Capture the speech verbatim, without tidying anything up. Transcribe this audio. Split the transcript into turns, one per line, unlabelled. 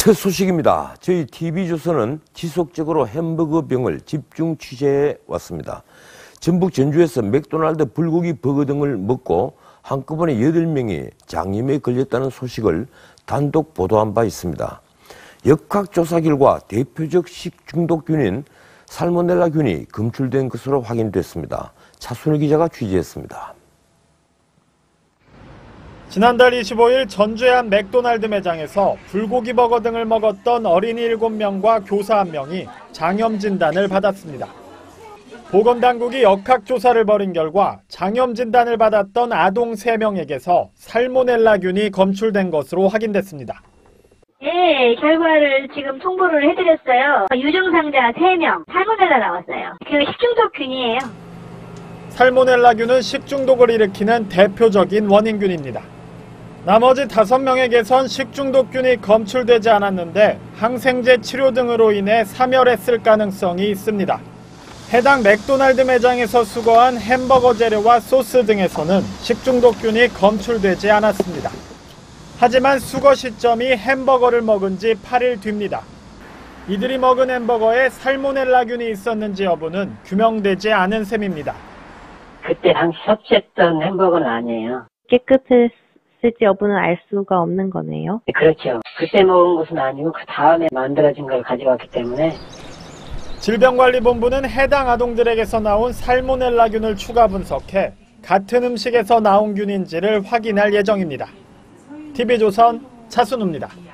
첫 소식입니다. 저희 티비조선은 지속적으로 햄버거 병을 집중 취재해 왔습니다. 전북 전주에서 맥도날드 불고기 버거 등을 먹고 한꺼번에 여덟 명이 장염에 걸렸다는 소식을 단독 보도한 바 있습니다. 역학조사 결과 대표적 식중독균인 살모넬라균이 검출된 것으로 확인됐습니다. 차순우 기자가 취재했습니다.
지난달 이십오일 전주의 한 맥도날드 매장에서 불고기 버거 등을 먹었던 어린이 일곱 명과 교사 한 명이 장염 진단을 받았습니다. 보건당국이 역학조사를 벌인 결과 장염 진단을 받았던 아동 세 명에게서 살모넬라균이 검출된 것으로 확인됐습니다.
네, 결과를 지금 통보를 해드렸어요. 유증상자 세 명, 살모넬라 나왔어요. 그 식중독균이에요.
살모넬라균은 식중독을 일으키는 대표적인 원인균입니다. 나머지 다섯 명에게선 식중독균이 검출되지 않았는데 항생제 치료 등으로 인해 사멸했을 가능성이 있습니다. 해당 맥도날드 매장에서 수거한 햄버거 재료와 소스 등에서는 식중독균이 검출되지 않았습니다. 하지만 수거 시점이 햄버거를 먹은 지 팔 일 뒤입니다. 이들이 먹은 햄버거에 살모넬라균이 있었는지 여부는 규명되지 않은 셈입니다.
그때 당시 섭취했던 햄버거는 아니에요.
깨끗했을지 여부는 알 수가 없는 거네요.
그렇죠. 그때 먹은 것은 아니고 그 다음에 만들어진 걸 가져왔기 때문에.
질병관리본부는 해당 아동들에게서 나온 살모넬라균을 추가 분석해 같은 음식에서 나온 균인지를 확인할 예정입니다. 티비조선 차순우입니다.